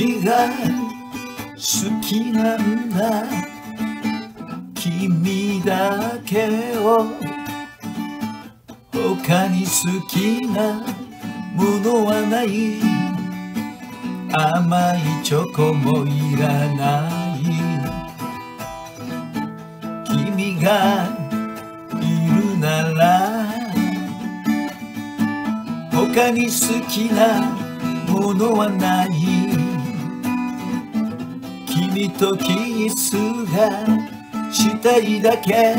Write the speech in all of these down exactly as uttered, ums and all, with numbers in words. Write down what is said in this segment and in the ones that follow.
君が好きなんだ。君だけを他に好きなものはない。甘いチョコもいらない。君がいるなら他に好きなものはない。君とキスがしたいだけ。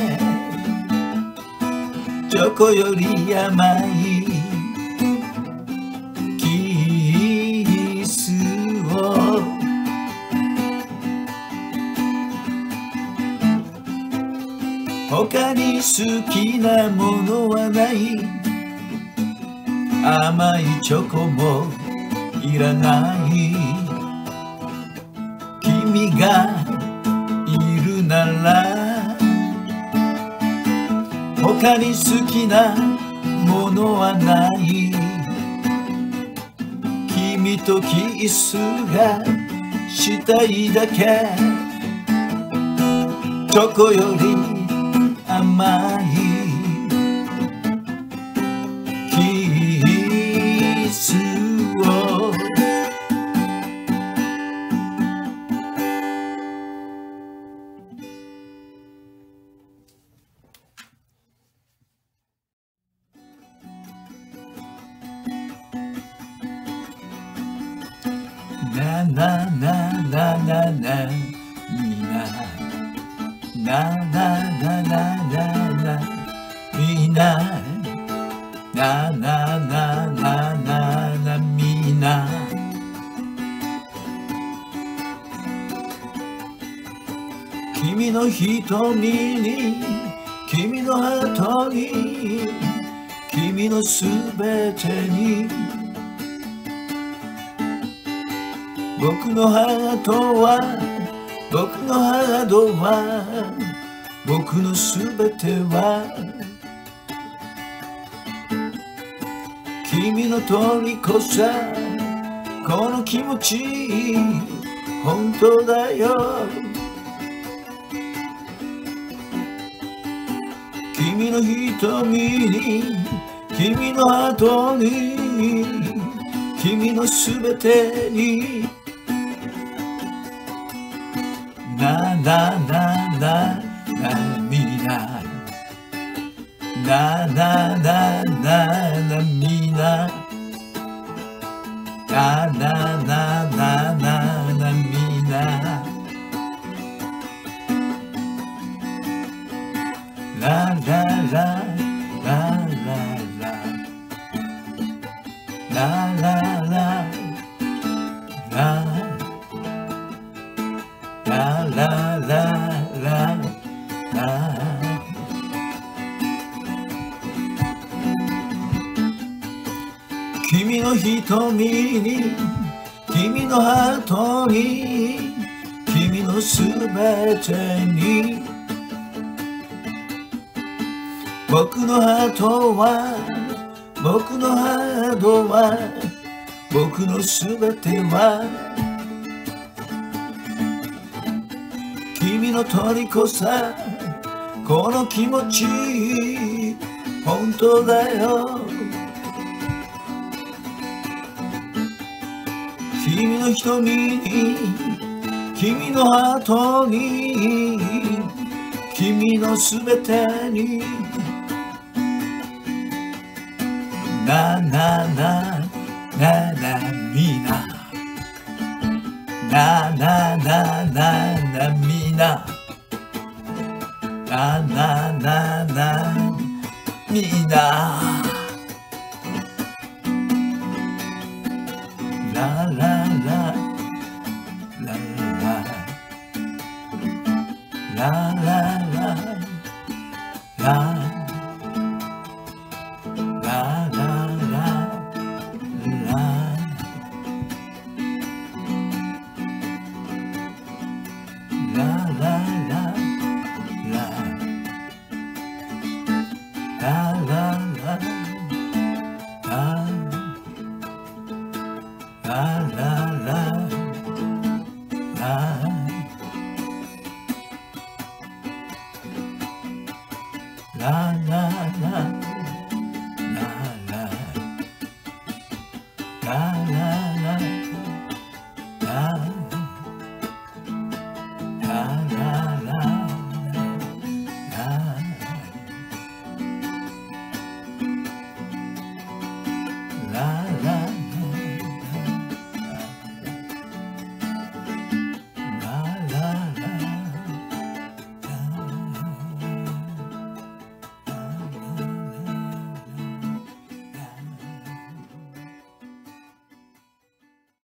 チョコより甘いキスを。他に好きなものはない。甘いチョコもいらない。君がいるなら他に好きなものはない。君とキスがしたいだけ。チョコより甘いキスを。ななななななみなななななななみなななななななみな。君の瞳に君のハートに君のすべてに僕のハートは僕のハートは僕のすべては君の虜さ。この気持ち本当だよ。君の瞳に君のハートに君のすべてになななななみななななななみなななななななみな。ララララララララララララララ。君の瞳に君のハートに君のすべてに僕のハートは僕のハートは僕のすべては君の虜さ。この気持ち本当だよ。君の瞳に君のハートに君のすべてになななななみななななななみなななななみな。ラララララララララララななな